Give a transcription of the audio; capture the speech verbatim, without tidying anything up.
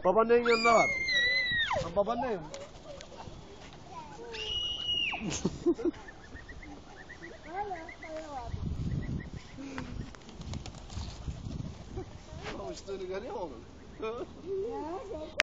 Babaannenin yanında var. Ha, babaannem. Kavuştuğunu görüyor musun?